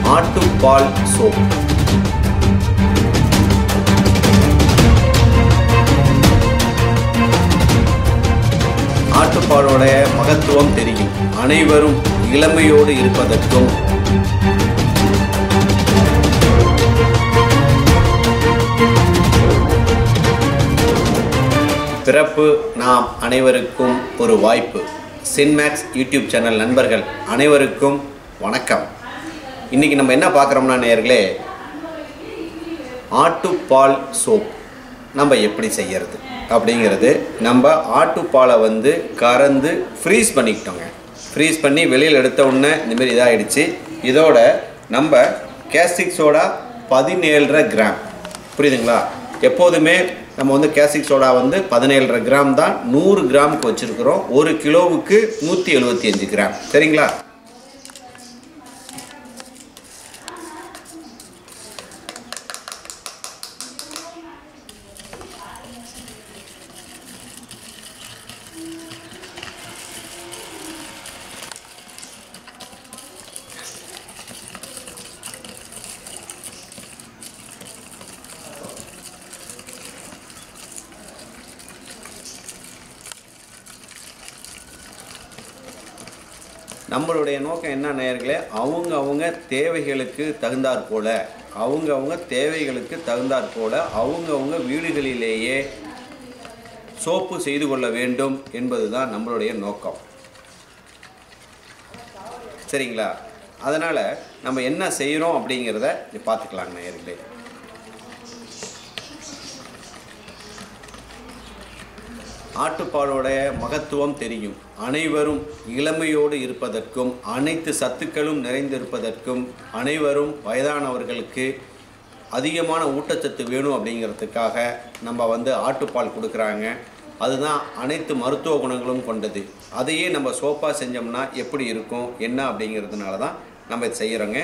ஆட்டுப்பால் soap. ஆட்டுப்பாலோட மகத்துவம் தெரியும். அனைவரும் இளமையோடு இருப்பதற்கும் பிறப்பு நாம் அனைவருக்கும் ஒரு வாய்ப்பு. சின்மேக்ஸ் யூடியூப் சேனல் நண்பர்கள் அனைவருக்கும் வணக்கம். இன்றைக்கி நம்ம என்ன பார்க்குறோம்னா நேயர்களே, ஆட்டுப்பால் சோப் நம்ம எப்படி செய்கிறது அப்படிங்கிறது. நம்ம ஆட்டுப்பாலை கறந்து ஃப்ரீஸ் பண்ணிக்கிட்டோங்க. ஃப்ரீஸ் பண்ணி வெளியில் எடுத்த உடனே இந்தமாரி இதாகிடுச்சு. இதோட நம்ம கேஸ்டிக் சோடா 17.5 கிராம், புரியுதுங்களா? எப்போதுமே நம்ம கேஸ்டிக் சோடா 17.5 கிராம் தான் 100 கிராமுக்கு வச்சுருக்கிறோம். 1 கிலோவுக்கு 175 கிராம், சரிங்களா? நம்மளுடைய நோக்கம் என்ன நேயர்களே, அவங்க தேவைகளுக்கு தகுந்தாற் போல அவங்க வீடுகளிலேயே சோப்பு செய்து கொள்ள வேண்டும் என்பதுதான் நம்மளுடைய நோக்கம், சரிங்களா? அதனால் நம்ம என்ன செய்கிறோம் அப்படிங்கிறத பார்த்துக்கலாங்க நேயர்களே. ஆட்டுப்பாலோட மகத்துவம் தெரியும். அனைவரும் இளமையோடு இருப்பதற்கும் அனைத்து சத்துக்களும் நிறைந்திருப்பதற்கும் அனைவரும் வயதானவர்களுக்கு அதிகமான ஊட்டச்சத்து வேணும் அப்படிங்கிறதுக்காக நம்ம ஆட்டுப்பால் கொடுக்குறாங்க. அதுதான் அனைத்து மருத்துவ குணங்களும் கொண்டது. அதையே நம்ம சோப்பாக செஞ்சோம்னா எப்படி இருக்கும் என்ன அப்படிங்கிறதுனால தான் நம்ம இது செய்கிறோங்க.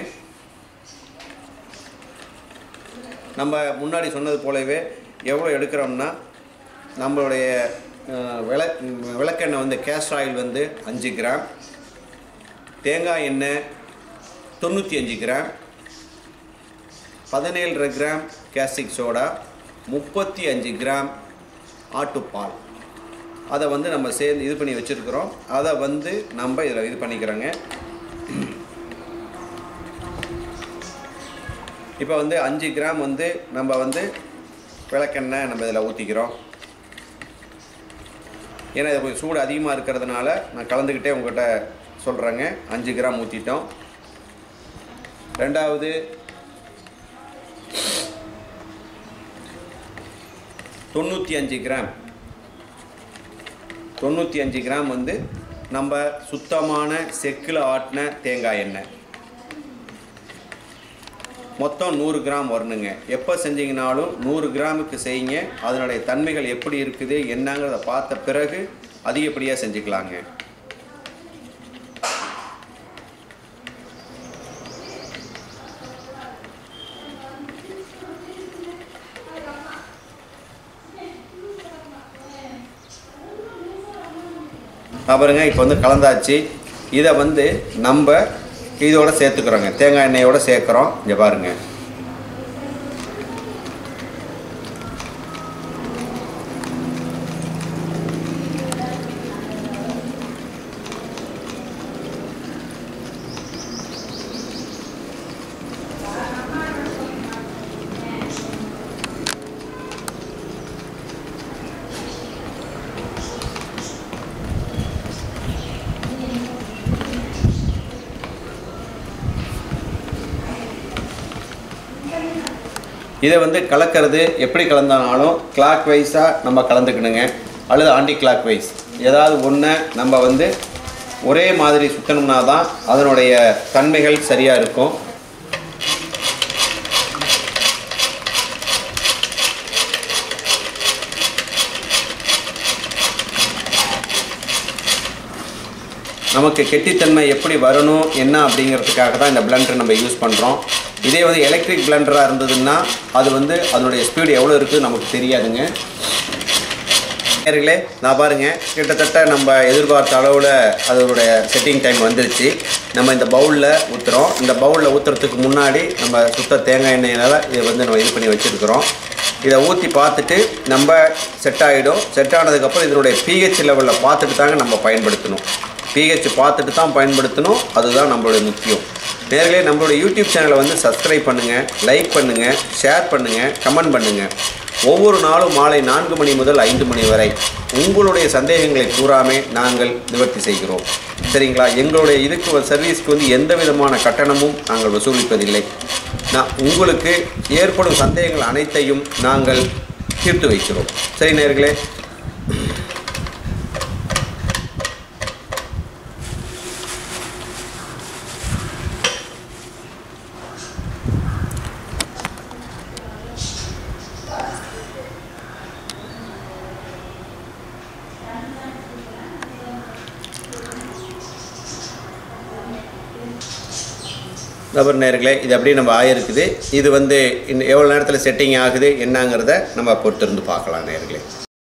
நம்ம முன்னாடி சொன்னது போலவே எவ்வளோ எடுக்கிறோம்னா, நம்மளுடைய விளக்கெண்ணெய் கேஸ்டர் ஆயில் 5 கிராம், தேங்காய் எண்ணெய் 95 gram, 17.5 gram caustic soda, 35 gram ஆட்டுப்பால். அதை நம்ம சேர்ந்து இது பண்ணி வச்சுருக்கிறோம். அதை நம்ம இதில் இது பண்ணிக்கிறோங்க. இப்போ 5 கிராம் நம்ம விளக்கெண்ணெய் நம்ம இதில் ஊற்றிக்கிறோம். ஏன்னா இது கொஞ்சம் சூடு அதிகமாக இருக்கிறதுனால நான் கலந்துக்கிட்டே உங்கள்கிட்ட சொல்கிறேங்க. 5 கிராம் ஊற்றிட்டோம். ரெண்டாவது 95 கிராம் நம்ம சுத்தமான செக்கில் ஆட்டின தேங்காய் எண்ணெய். மொத்தம் 100 கிராம் வரணுங்க. எப்போ செஞ்சிங்கனாலும் 100 கிராமுக்கு செய்யுங்க. அதனுடைய தன்மைகள் எப்படி இருக்குது என்னங்கிறத பார்த்த பிறகு அதிகப்படியாக செஞ்சுக்கலாங்க. பாருங்க, இப்போ கலந்தாச்சு. இதை நம்ம இதோட சேர்த்துக்கிறோங்க. தேங்காய் எண்ணெயோட சேர்க்குறோம். இங்கே பாருங்கள், இதை கலக்கிறது எப்படி கலந்தாலும் கிளாக் வைஸாக நம்ம கலந்துக்கணுங்க, அல்லது ஆன்டி கிளாக் வைஸ் ஏதாவது ஒன்று நம்ம ஒரே மாதிரி சுற்றணும்னா தான் அதனுடைய தன்மைகள் சரியாக இருக்கும். நமக்கு கெட்டித்தன்மை எப்படி வரணும் என்ன அப்படிங்கிறதுக்காக தான் இந்த பிளெண்டர் நம்ம யூஸ் பண்ணுறோம். இதே எலக்ட்ரிக் பிளெண்டராக இருந்ததுன்னா அது அதனுடைய ஸ்பீடு எவ்வளோ இருக்குது நமக்கு தெரியாதுங்க. நேயர்களே, நான் பாருங்கள், கிட்டத்தட்ட நம்ம எதிர்பார்த்த அளவில் அதனுடைய செட்டிங் டைம் வந்துருச்சு. நம்ம இந்த பவுலில் ஊற்றுறோம். இந்த பவுலில் ஊற்றுறதுக்கு முன்னாடி நம்ம சுத்த தேங்காய் எண்ணெயினால் இதை வந்து நம்ம இது பண்ணி வச்சுருக்கிறோம். இதை ஊற்றி பார்த்துட்டு நம்ம செட் ஆகிடும். செட் ஆனதுக்கப்புறம் இதனுடைய பிஹெச் லெவலில் பார்த்துட்டு தாங்க நம்ம பயன்படுத்தணும். பிஹெச் பார்த்துட்டு தான் பயன்படுத்தணும். அதுதான் நம்மளுடைய முக்கியம். நேர்களே, நம்மளுடைய யூடியூப் சேனலை வந்து சப்ஸ்கிரைப் பண்ணுங்கள், லைக் பண்ணுங்கள், ஷேர் பண்ணுங்கள், கமெண்ட் பண்ணுங்கள். ஒவ்வொரு நாளும் மாலை 4 மணி முதல் 5 மணி வரை உங்களுடைய சந்தேகங்களை கூறாமே நாங்கள் நிவர்த்தி செய்கிறோம். சரிங்களா? எங்களுடைய இதுக்கு சர்வீஸ்க்கு வந்து எந்த விதமான கட்டணமும் நாங்கள் வசூலிப்பதில்லை. உங்களுக்கு ஏற்படும் சந்தேகங்கள் அனைத்தையும் நாங்கள் தீர்த்து வைக்கிறோம். சரி நேர்களே, நபர் நேர்களே, இது அப்படியே நம்ம ஆயிருக்குது. இது வந்து எவ்வளோ நேரத்தில் செட்டிங் ஆகுது என்னங்கிறத நம்ம பொறுத்திருந்து பார்க்கலாம் நேர்களே.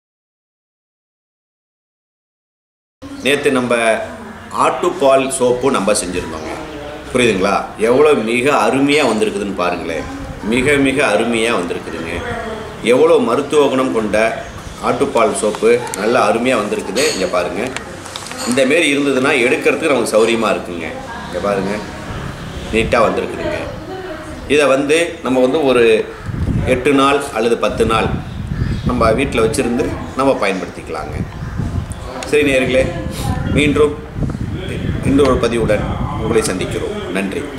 நேற்று நம்ம ஆட்டுப்பால் சோப்பு நம்ம செஞ்சுருந்தோங்க. புரியுதுங்களா? எவ்வளோ மிக அருமையாக வந்திருக்குதுன்னு பாருங்களேன். மிக மிக அருமையாக வந்திருக்குதுங்க. எவ்வளோ மருத்துவ குணம் கொண்ட ஆட்டுப்பால் சோப்பு நல்லா அருமையாக வந்திருக்குது. இங்கே பாருங்கள். இந்தமாரி இருந்ததுன்னா எடுக்கிறதுக்கு நமக்கு சௌரியமாக இருக்குங்க. இங்கே பாருங்கள், நீட்டாக வந்திருக்குதுங்க. இதை வந்து நம்ம வந்து ஒரு 8 நாள் அல்லது 10 நாள் நம்ம வீட்டில் வச்சுருந்து நம்ம பயன்படுத்திக்கலாங்க. சரி நேயர்களே, மீண்டும் இன்னொரு பதிவுடன் உங்களை சந்திக்கிறோம். நன்றி.